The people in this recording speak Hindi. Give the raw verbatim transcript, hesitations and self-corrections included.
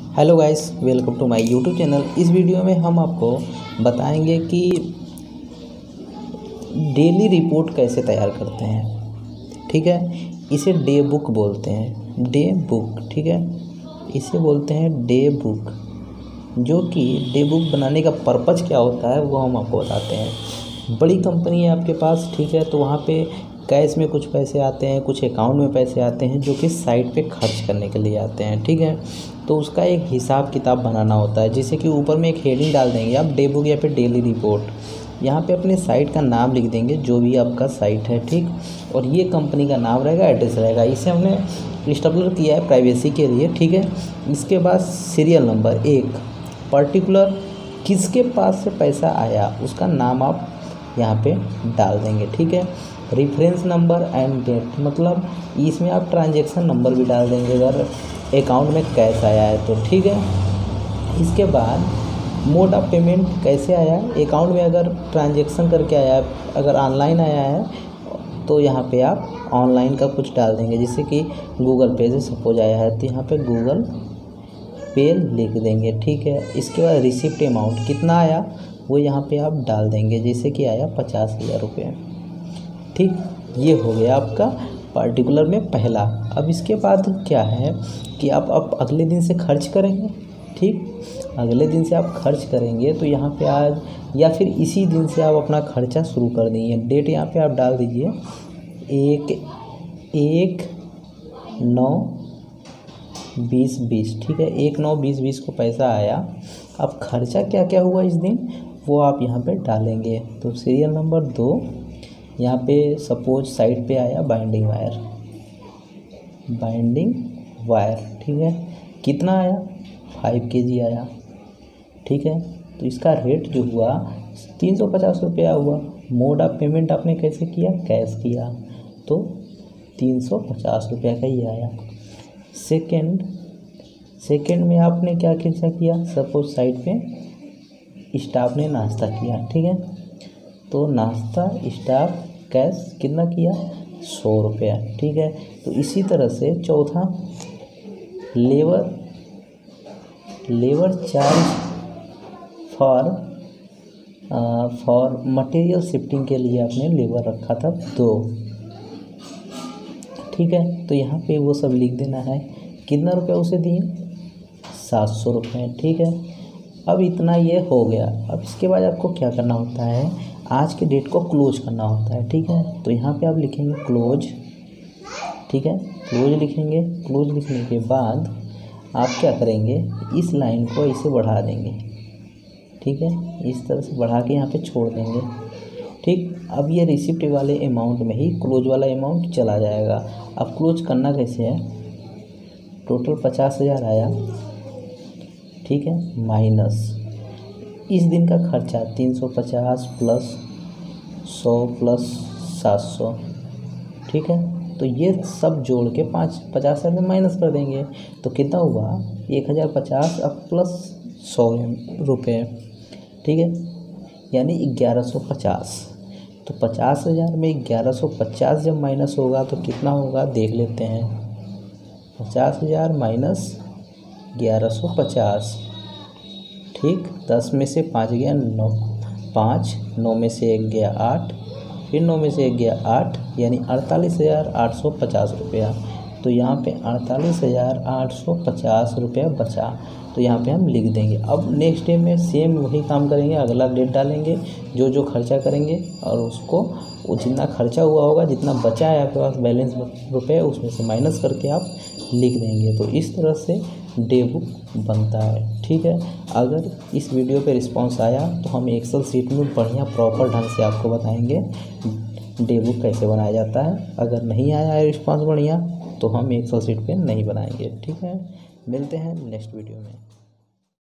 Hello guys, welcome to my YouTube channel. इस वीडियो में हम आपको बताएंगे कि डेली रिपोर्ट कैसे तैयार करते हैं। ठीक है, इसे डे बुक बोलते हैं। डे बुक, ठीक है, इसे बोलते हैं डे बुक। जो कि डे बुक बनाने का पर्पज़ क्या होता है वो हम आपको बताते हैं। बड़ी कंपनी है आपके पास, ठीक है, तो वहाँ पे कैश में कुछ पैसे आते हैं, कुछ अकाउंट में पैसे आते हैं जो कि साइट पे खर्च करने के लिए आते हैं। ठीक है, तो उसका एक हिसाब किताब बनाना होता है, जैसे कि ऊपर में एक हेडिंग डाल देंगे आप, डे बुक या फिर डेली रिपोर्ट। यहाँ पे अपने साइट का नाम लिख देंगे, जो भी आपका साइट है, ठीक, और ये कंपनी का नाम रहेगा, एड्रेस रहेगा। इसे हमने स्टेबलर किया है प्राइवेसी के लिए, ठीक है। इसके बाद सीरियल नंबर, एक पर्टिकुलर किसके पास से पैसा आया उसका नाम आप यहाँ पे डाल देंगे, ठीक है। रेफरेंस नंबर एंड डेट, मतलब इसमें आप ट्रांजैक्शन नंबर भी डाल देंगे अगर अकाउंट में कैश आया है तो, ठीक है। इसके बाद मोड ऑफ पेमेंट कैसे आया है, अकाउंट में अगर ट्रांजैक्शन करके आया है, अगर ऑनलाइन आया है तो यहाँ पे आप ऑनलाइन का कुछ डाल देंगे, जैसे कि गूगल पे से सपोज आया है तो यहाँ पे गूगल पे लिख देंगे, ठीक है। इसके बाद रिसिप्ट अमाउंट कितना आया वो यहाँ पे आप डाल देंगे, जैसे कि आया पचास हज़ार रुपये, ठीक। ये हो गया आपका पार्टिकुलर में पहला। अब इसके बाद क्या है कि आप अब अगले दिन से खर्च करेंगे, ठीक। अगले दिन से आप खर्च करेंगे तो यहाँ पे आज या फिर इसी दिन से आप अपना खर्चा शुरू कर देंगे। डेट यहाँ पे आप डाल दीजिए एक एक नौ बीस बीस, ठीक है। एक नौ बीस बीस को पैसा आया। अब खर्चा क्या क्या हुआ इस दिन वो आप यहाँ पे डालेंगे। तो सीरियल नंबर दो, यहाँ पे सपोज साइट पे आया बाइंडिंग वायर, बाइंडिंग वायर, ठीक है। कितना आया, फाइव के जी आया, ठीक है। तो इसका रेट जो हुआ तीन सौ पचास रुपया हुआ। मोड ऑफ पेमेंट आपने कैसे किया, कैश किया, तो तीन सौ पचास रुपया का ही आया। सेकंड सेकंड में आपने क्या खर्चा किया, सपोज साइट पे स्टाफ ने नाश्ता किया, ठीक है, तो नाश्ता स्टाफ कैश कितना किया, सौ रुपया, ठीक है। तो इसी तरह से चौथा labour labour charge for for material shifting के लिए आपने लेबर रखा था दो, ठीक है। तो यहाँ पे वो सब लिख देना है। कितना रुपया उसे दिए, सात सौ रुपये, ठीक है। अब इतना ये हो गया। अब इसके बाद आपको क्या करना होता है, आज के डेट को क्लोज करना होता है, ठीक है। तो यहाँ पे आप लिखेंगे क्लोज, ठीक है, क्लोज लिखेंगे। क्लोज लिखने के बाद आप क्या करेंगे, इस लाइन को इसे बढ़ा देंगे, ठीक है, इस तरह से बढ़ा के यहाँ पे छोड़ देंगे, ठीक। अब ये रिसिप्ट वाले अमाउंट में ही क्लोज वाला अमाउंट चला जाएगा। अब क्लोज करना कैसे है, टोटल पचास हज़ार आया, ठीक है, माइनस इस दिन का खर्चा तीन सौ पचास प्लस सौ प्लस सात सौ, ठीक है। तो ये सब जोड़ के पाँच पचास हज़ार में माइनस कर देंगे तो कितना हुआ, एक हज़ार पचास अब प्लस सौ रुपये, ठीक है, यानी ग्यारह सौ पचास। तो पचास हज़ार में ग्यारह सौ पचास जब माइनस होगा तो कितना होगा देख लेते हैं। पचास हज़ार माइनस ग्यारह सौ पचास, ठीक। दस में से पाँच गया नौ, पाँच, नौ में से एक गया आठ, फिर नौ में से एक गया आठ, यानी अड़तालीस हज़ार आठ सौ पचास रुपया। तो यहाँ पे अड़तालीस हज़ार आठ सौ पचास रुपया बचा, तो यहाँ पे हम लिख देंगे। अब नेक्स्ट डे में सेम वही काम करेंगे, अगला डेट डालेंगे, जो जो खर्चा करेंगे और उसको वो जितना खर्चा हुआ होगा, जितना बचा है आपके पास बैलेंस रुपये, उसमें से माइनस करके आप लिख देंगे। तो इस तरह से डे बुक बनता है, ठीक है। अगर इस वीडियो पे रिस्पांस आया तो हम एक्सेल शीट में बढ़िया प्रॉपर ढंग से आपको बताएंगे डे बुक कैसे बनाया जाता है। अगर नहीं आया है रिस्पांस बढ़िया तो हम एक्सेल शीट पे नहीं बनाएंगे, ठीक है। मिलते हैं नेक्स्ट वीडियो में।